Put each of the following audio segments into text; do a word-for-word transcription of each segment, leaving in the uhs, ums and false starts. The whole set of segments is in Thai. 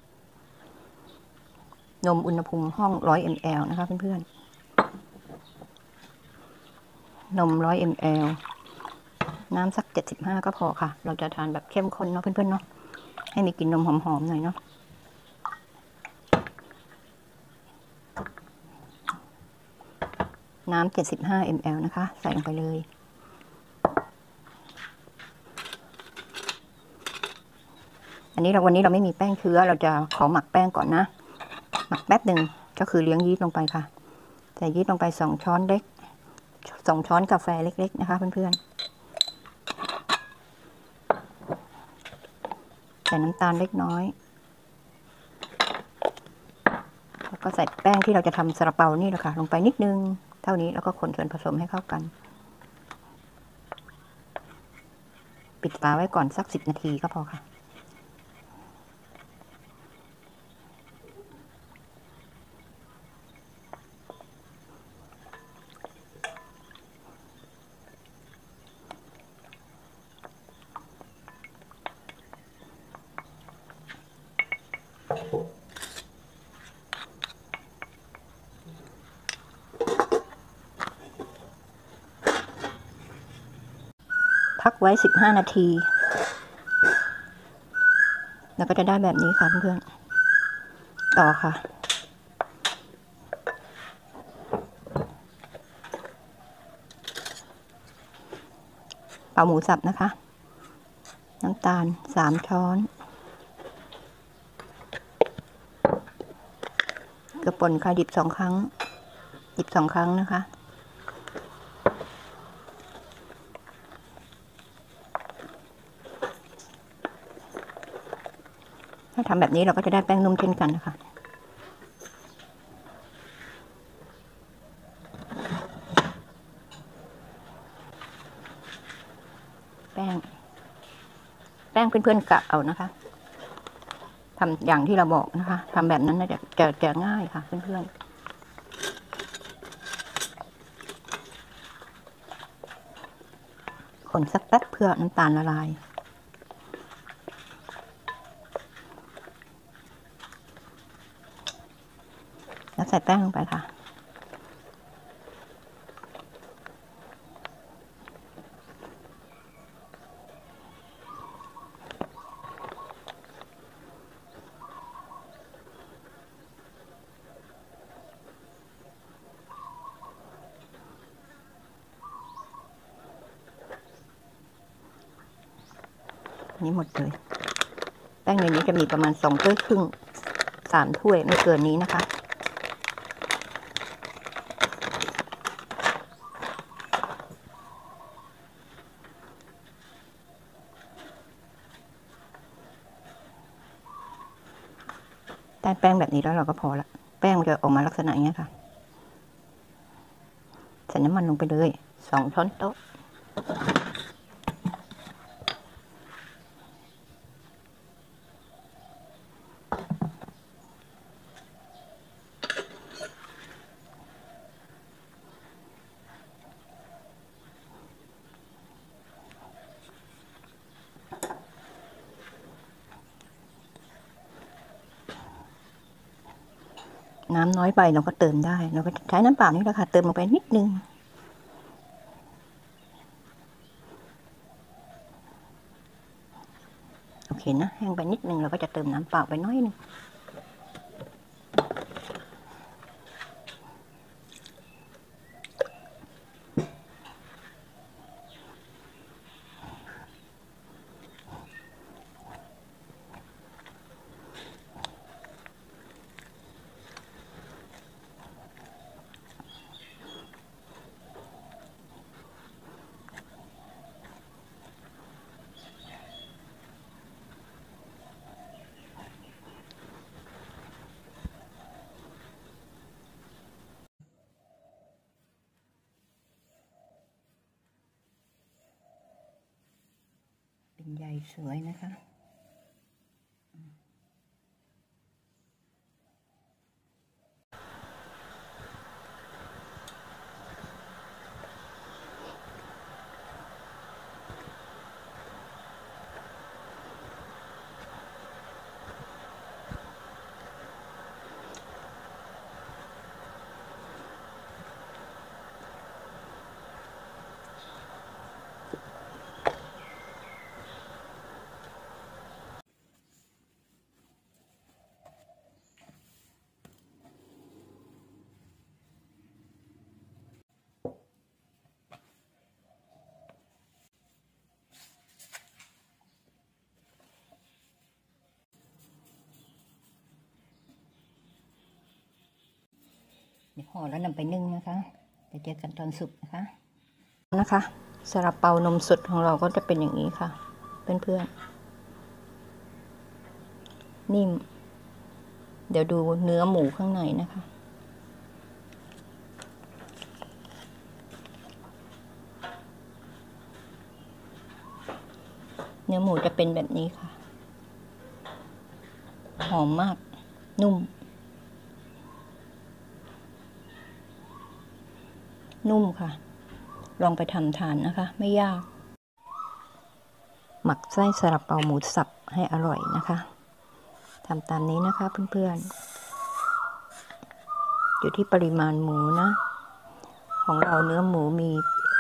นมอุณหภูมิห้องร้อยมลนะคะเพื่อนๆนมร้อยมลน้ำสักเจ็ดสิบห้าก็พอค่ะเราจะทานแบบเข้มข้นเนาะเพื่อนๆเนาะให้มีกลิ่นนมหอมๆหน่อยเนาะน้ำเจ็ดสิบห้ามลนะคะใส่ลงไปเลยอันนี้เราวันนี้เราไม่มีแป้งเชื้อเราจะขอหมักแป้งก่อนนะหมักแป๊บหนึ่งก็คือเลี้ยงยีสต์ลงไปค่ะใส่ยีสต์ลงไปสองช้อนเล็กสองช้อนกาแฟเล็กๆนะคะเพื่อนๆใส่น้ำตาลเล็กน้อยแล้วก็ใส่แป้งที่เราจะทำซาลาเปานี่แหละค่ะลงไปนิดนึงเท่านี้แล้วก็คนส่วนผสมให้เข้ากันปิดฝาไว้ก่อนสักสิบนาทีก็พอค่ะพักไว้สิบห้านาทีแล้วก็จะได้แบบนี้ค่ะเพื่อนๆต่อค่ะเป่าหมูสับนะคะน้ำตาลสามช้อนเกลือป่นค่ะดิบสองครั้งดิบสองครั้งนะคะถ้าทำแบบนี้เราก็จะได้แป้งนุ่มเช่นกันนะคะแป้งแป้งเพื่อนๆกะเอานะคะทำอย่างที่เราบอกนะคะทำแบบนั้นจะจะจะง่ายค่ะเพื่อนๆคนสักแป๊บเพื่อน้ำตาลละลายแล้วใส่แป้งลงไปค่ะนี่หมดเลยแป้งในนี้จะมีประมาณสองถ้วยครึ่งสามถ้วยไม่เกินนี้นะคะได้แป้งแบบนี้แล้วเราก็พอละแป้งมันจะออกมาลักษณะอย่างนี้ค่ะใส่น้ำมันลงไปเลยสองช้อนโต๊ะน้ำน้อยไปเราก็เติมได้เราก็ใช้น้ำเปล่านี่แหละค่ะเติมลงไปนิดนึงโอเคนะแห้งไปนิดนึงเราก็จะเติมน้ำเปล่าไปน้อยนึงเป็นใยสวยนะคะห่อแล้วนำไปนึ่งนะคะไปเจอกันตอนสุกนะคะนะคะซาลาเปานมสดของเราก็จะเป็นอย่างนี้ค่ะเพื่อนๆนิ่มเดี๋ยวดูเนื้อหมูข้างในนะคะเนื้อหมูจะเป็นแบบนี้ค่ะหอมมากนุ่มนุ่มค่ะลองไปทำทานนะคะไม่ยากหมักไส้ซาลาเปาหมูสับให้อร่อยนะคะทำตามนี้นะคะเพื่อนๆอยู่ที่ปริมาณหมูนะของเราเนื้อหมูมี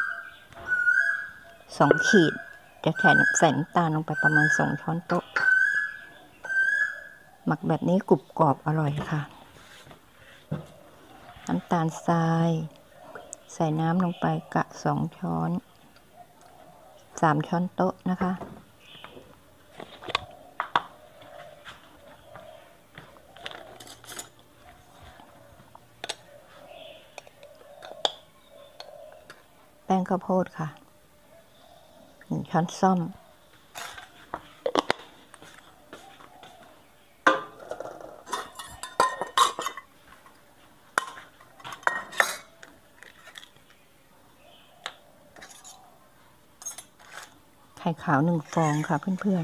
สองขีดจะแค่ใส่น้ำตาลลงไปประมาณสองช้อนโต๊ะหมักแบบนี้กรุบกรอบอร่อยค่ะน้ำตาลทรายใส่น้ำลงไปกะสองช้อนสามช้อนโต๊ะนะคะแป้งข้าวโพดค่ะหนึ่งช้อนส้อมไข่ขาวหนึ่งฟองค่ะเพื่อน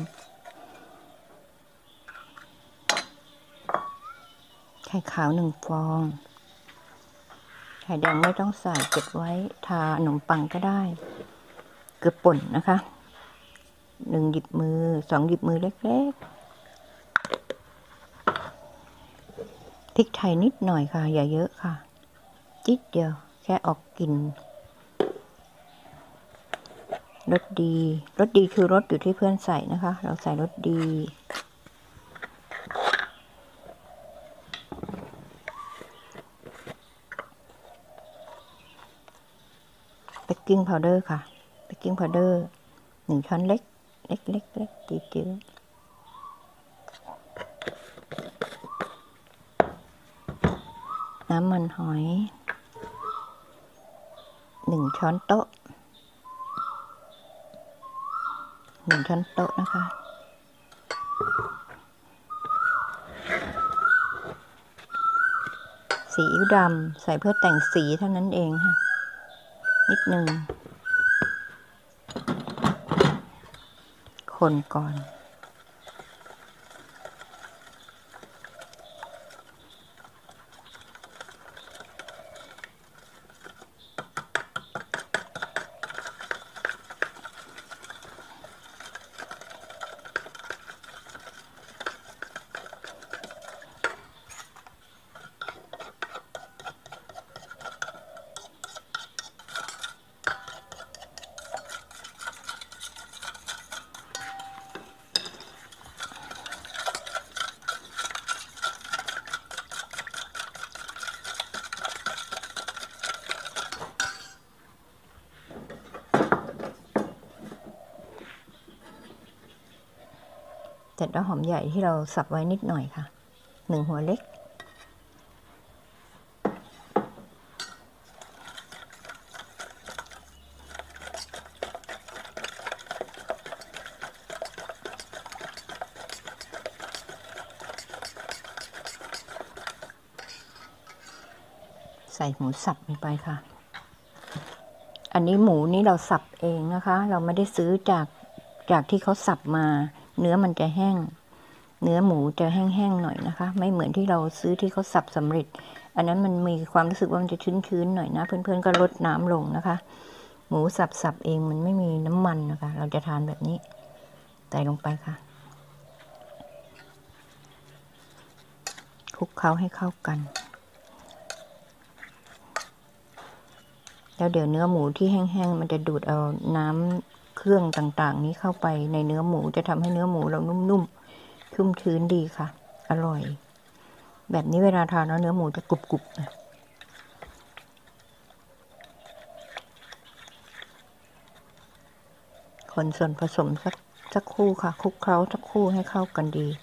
ๆไข่ขาวหนึ่งฟองไข่แดงไม่ต้องใส่เก็บไว้ทาขนมปังก็ได้เกลือป่นนะคะหนึ่งหยิบมือสองหยิบมือเล็กๆพริกไทยนิดหน่อยค่ะอย่าเยอะค่ะจิ๊ดเดียวแค่ออกกลิ่นรสดีรสดีคือรสอยู่ที่เพื่อนใส่นะคะเราใส่รสดีเบกกิ้งพาวเดอร์ค่ะเบกกิ้งพาวเดอร์หนึ่งช้อนเล็กเล็กเล็กเล็กจืดจืดน้ำมันหอยหนึ่งช้อนโต๊ะหนึ่งช้อนโต๊ะนะคะซีอิ๊วดำใส่เพื่อแต่งสีเท่านั้นเองค่ะนิดหนึ่งคนก่อนเสร็จแล้วหอมใหญ่ที่เราสับไว้นิดหน่อยค่ะหนึ่งหัวเล็กใส่หมูสับลงไปค่ะอันนี้หมูนี้เราสับเองนะคะเราไม่ได้ซื้อจากจากที่เขาสับมาเนื้อมันจะแห้งเนื้อหมูจะแห้งๆหน่อยนะคะไม่เหมือนที่เราซื้อที่เขาสับสำเร็จอันนั้นมันมีความรู้สึกว่ามันจะชื้นๆหน่อยนะเพื่อนๆก็ลดน้ำลงนะคะหมูสับๆเองมันไม่มีน้ำมันนะคะเราจะทานแบบนี้ใส่ลงไปค่ะคลุกเคล้าให้เข้ากันแล้วเดี๋ยวเนื้อหมูที่แห้งๆมันจะดูดเอาน้ำเครื่องต่างๆนี้เข้าไปในเนื้อหมูจะทำให้เนื้อหมูเรานุ่มๆชุ่มชื้นดีค่ะอร่อยแบบนี้เวลาทานแล้วเนื้อหมูจะกรุบๆนะคนส่วนผสมสักสักครู่ค่ะคลุกเคล้าสักครู่ให้เข้ากันดี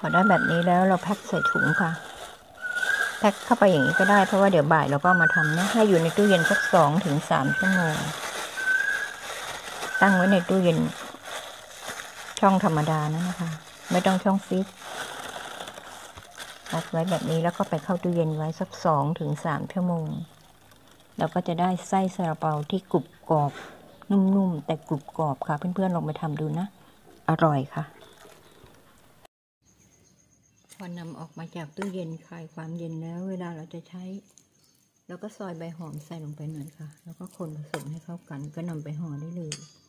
อได้แบบนี้แล้วเราแพ็คใส่ถุงค่ะแพ็คเข้าไปอย่างนี้ก็ได้เพราะว่าเดี๋ยวบ่ายเราก็มาทำนะให้อยู่ในตู้เย็นสักสองถึงสามชั่วโมงตั้งไว้ในตู้เย็นช่องธรรมดานะนะคะไม่ต้องช่องฟรีซไว้แบบนี้แล้วก็ไปเข้าตู้เย็นไว้สักสองถึงสามชั่วโมงเราก็จะได้ไส้ซาลาเปาที่กรุบกรอบนุ่มๆแต่กรุบกรอบค่ะเพื่อนๆลองไปทำดูนะอร่อยค่ะพอนำออกมาจากตู้เย็นคลายความเย็นแล้วเวลาเราจะใช้เราก็ซอยใบหอมใส่ลงไปหน่อยค่ะแล้วก็คนผสมให้เข้ากันก็นำไปห่อได้เลย